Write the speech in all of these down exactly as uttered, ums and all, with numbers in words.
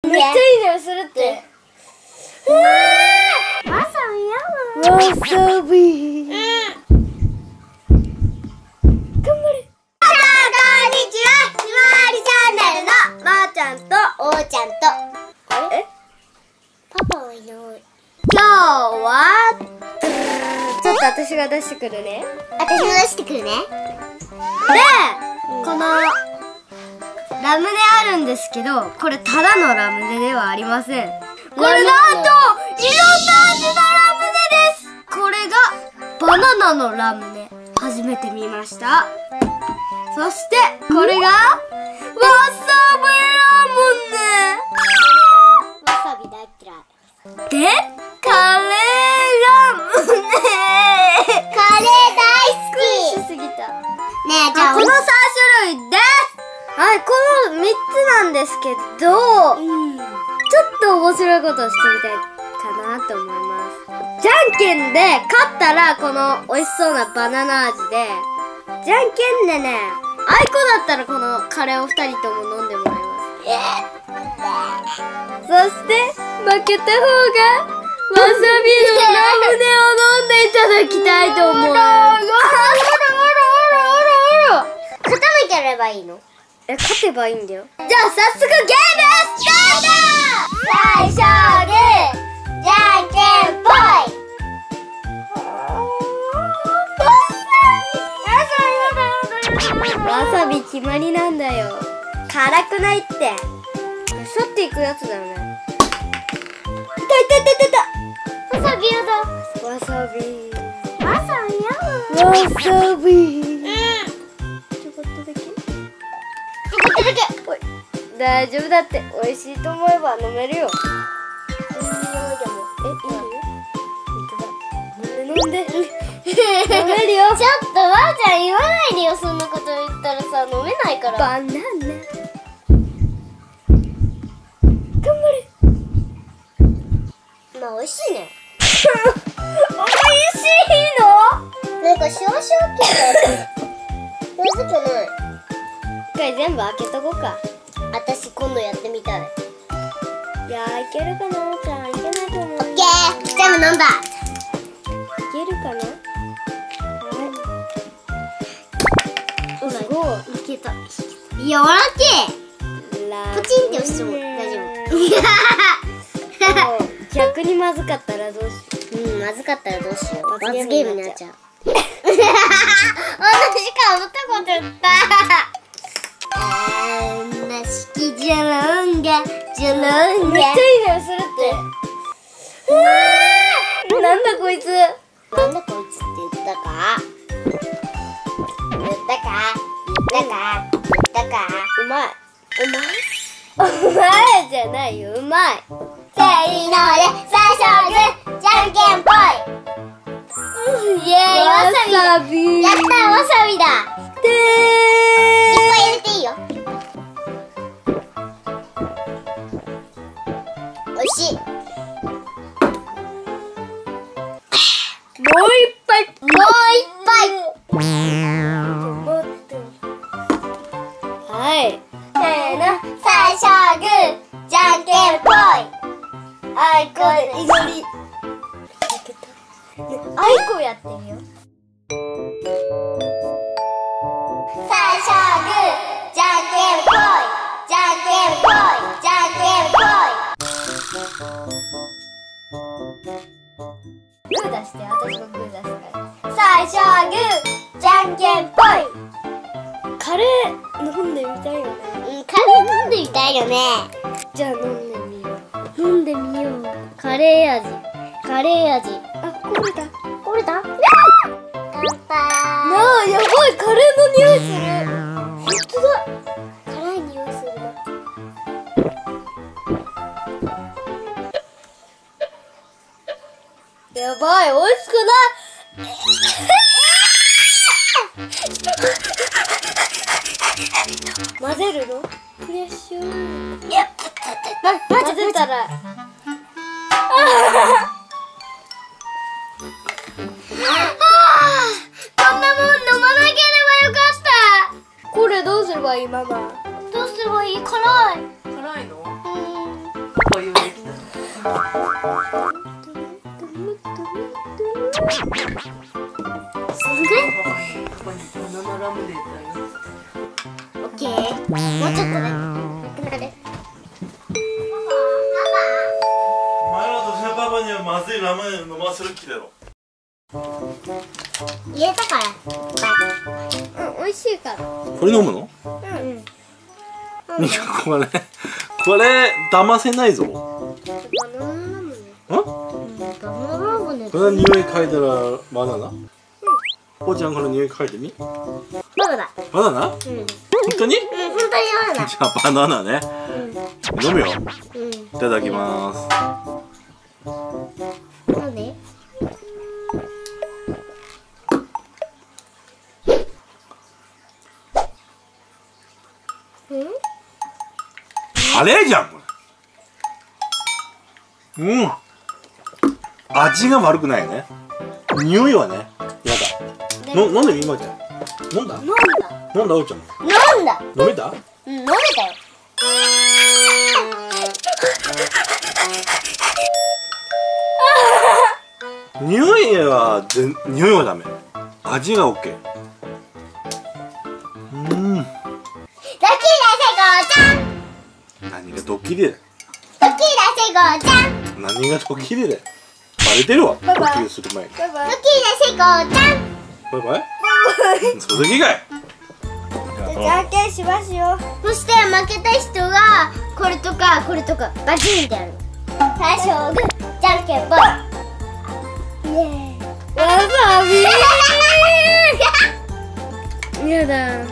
めっちゃいい匂いするって。 わさびやわさび。頑張れ。 こんにちは、ひまわりチャンネルのまーちゃんとおーちゃんと。あれ？ え？ パパはいない。 今日はちょっと私が出してくるね。 私も出してくるね。 で、このラムネあるんですけど、これただのラムネではありません。これなんといろんな味のラムネです。これがバナナのラムネ。初めて見ました。そしてこれがわさびラムネ。 わさび大嫌い。 で、カレーラムネ。 カレー大好き。 しすぎた。 ねえ、じゃあこのさん種類です。はい、このみっつなんですけど、 うん、 ちょっと面白いことをしてみたいかなと思います。じゃんけんで勝ったらこの美味しそうなバナナ味で、じゃんけんでね、あいこだったらこのカレーをふたりとも飲んでもらいます。そして負けた方がわさびのラムネを飲んでいただきたいと思います。 傾いてればいいの？ え、勝てばいいんだよ。じゃあ早速ゲームスタート。 最初はグー、じゃんけんぽい。 わさび決まりなんだよ。辛くないって。去っていくやつだよね。いたいたいたいた。 わさびやだ。 わさび。 わさびやだ。 わさび。 うん。 ちょこっとだけ。 ちょこっとだけ。 おい、大丈夫だって。美味しいと思えば飲めるよ。 うん、でも。 え、いいよ。飲んで飲んで。飲めるよ。 ちょっとわーちゃん言わないでよ。そんなこと言ったらさ、飲めないから。 バナナ。頑張れ。 まあ美味しいね。 美味しいの？ なんかシュワシュワ系だ。まずくない。 一回全部開けとこうか。 私今度やってみたい。 いやー、いけるかなーちゃん。いけないと思う。 オッケー。全部飲んだ。 いけるかな？お、すごい。いけた。 いや、笑け。ポチンって押しそう。大丈夫。 逆にまずかったらどうしようん、まずかったらどうしよう。罰罰ゲゲーームになっちゃう。 ムになっちゃう。同じか思ったこと言った。あんな好きじゃらんが、じゃらんが。 う。めっちゃいい匂いするって。なんだこいつ。 なんだこいつって言ったか？言ったか？言ったか？言ったか？ うまい。うまい？うまいじゃないよ。うまい。 せーので最初はグー、じゃんけんぽい。イエーイ、わさび。やった、わさびだ。 でいっぱい入れていいよ。おいしい。 もう一杯。 もう一杯。 はい。 せーの、最初はグー、じゃんけんぽい。あいこで祈り。 あいこやってみよう。 最初はグー、じゃんけんぽい。じゃんけんぽい。じゃんけんぽい。 グー出して、私もグー出すから。 最初はグー、じゃんけんぽい。 カレー飲んでみたいよね。 うん、カレー飲んでみたいよね。 じゃあ飲んでみよう。飲んでみよう。カレー味。カレー味。あ、これだ。 これだ。乾杯。 なあ、やばい、カレーの匂いする。本当だ。辛い匂いするな。やばい、美味しくない。混ぜるの？プレッシュー。 いや、ま、 混ぜたら。あこんなもん飲まなければよかった。 これどうすればいいママ？ どうすればいい？辛い。 辛いの？ うん。 ういうできた。 すんぐらいここにバナナラムネだよ。 オッケー。もうちょっとね。なくなる。 お前らとしなパパにはまずいラムネ飲ませる気だろ。 入れたから。うん、美味しいから。 これ飲むの？ うんうん。 これこれ騙せないぞ。ん？ バナナラムネ。うん、バナナラムネ。 これ匂い嗅いだらバナナ？うん。おーちゃんこの匂い嗅いでみ？ バナナ。 バナナ？うん。本当に？ うん、本当にバナナ。 じゃあバナナね。飲むよ。 うん。 いただきます。 なんで？ カレーじゃんこれ。うん。味が悪くないよね。匂いはね、やだ。の飲んでみまちゃん。飲んだ？ 飲んだ。 飲んだおうちゃん。 飲んだ。 飲めた？ うん、飲めたよ。 匂いは全匂いはダメ。味がオッケー。うん。 ドッキリで成功ちゃん。 何がドッキリだよ。 ドッキリで成功ちゃん。 何がドッキリだよ。バレてるわ。ドッキリする前に。 ドッキリで成功ちゃん。 バイバイ。それだけかい。 じゃんけんしますよ。 そして負けた人がこれとかこれとかバチンってやる。最初はグー、じゃんけんぽい。イエーイ。 わさび。やだ。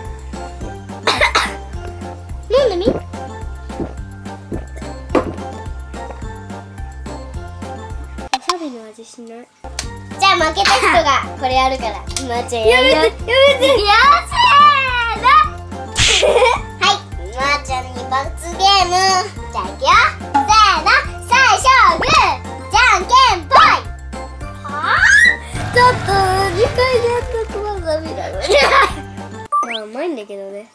飲んでみ。 わさびの味しない。 じゃあ負けた人がこれやるから。まーちゃんやるよ。 やめてやめて。 いくよせーの。はい、まーちゃんに罰ゲーム。じゃあいくよ。せーの、最初はグー、じゃんけんぽい。はあ？ ちょっとにかい連続わさびだよね。まあうまいんだけどね。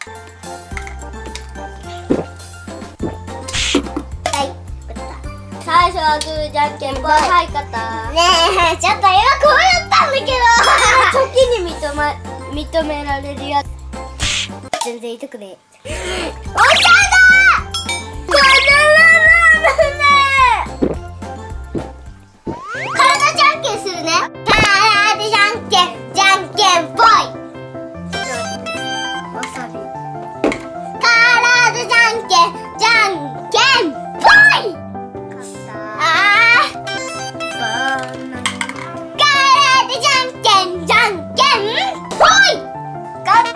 はい、 最初はグーじゃんけんぽい。はい勝った。 ねえ、ちょっと今こうやったんだけど。 時に認め認められるやつ。全然痛くねえ。 お茶だ。バナナラムネ。体じゃんけんするね。体じゃんけん、じゃんけんぽい。 わさび。 体じゃんけん、じゃんけんぽい。 勝った。 あー。 バナナ。 体じゃんけん、じゃんけんぽい。 勝った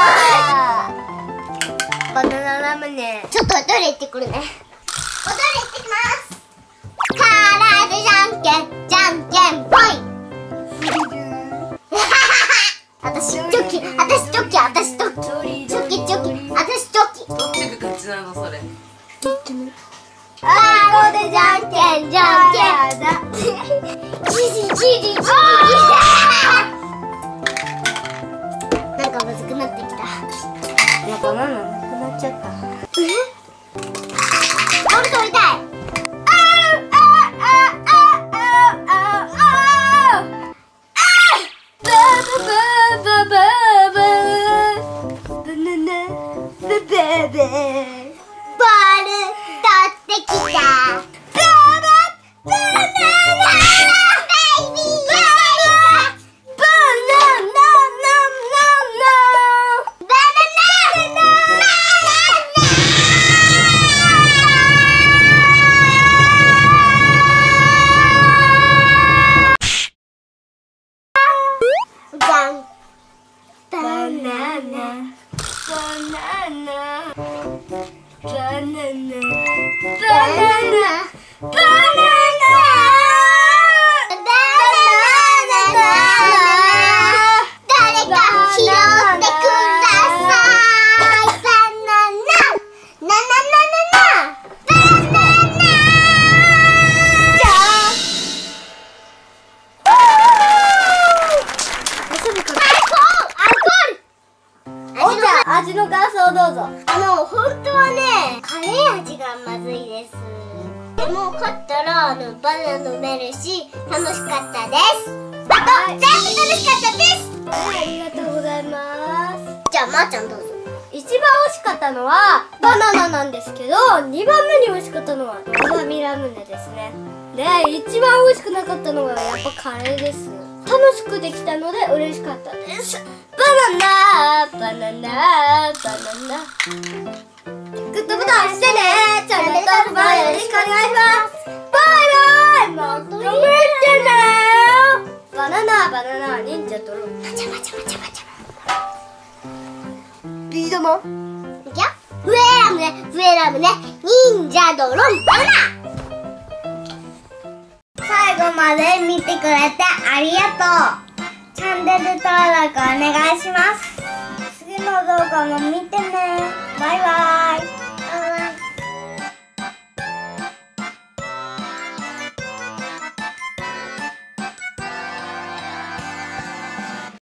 ー。バナナラムネ。 ちょっとおトイレ行ってくるね。おトイレ行ってきます。体じゃんけん、じゃんけんぽい。私チョキ、私チョキ、私チョキ、チョキチョキ、私チョキ。 どっちが勝ちなのそれ。 あー、これじゃんけん、じゃんけん。じじじじじじ。なんかむずくなってきた。 いやバナナなくなっちゃった。 ボール取りたい。ボール取ってきた。 味の感想をどうぞ。 あの、本当はね、カレー味がまずいです。 も勝ったらあのバナナ飲めるし楽しかったです。あと、全部楽しかったです。 ありがとうございます。 じゃあまーちゃんどうぞ。 一番美味しかったのはバナナなんですけど、にばんめに美味しかったのはわさびラムネですね。で、一番美味しくなかったのはやっぱカレーです。楽しくできたので嬉しかったです。バナナバナナバナナグッドボタン押してね。チャンネル登録よろしくお願いします。バイバイ。また見てね。バナナバナナ忍者ドローン。 バチャバチャバチャバチャ。 ビー玉。 いくよ。笛ラムネ、笛ラムネ、忍者ドロンバナナ。最後まで見てくれてありがとう。チャンネル登録お願いします。次の動画も見てね。バイバイ。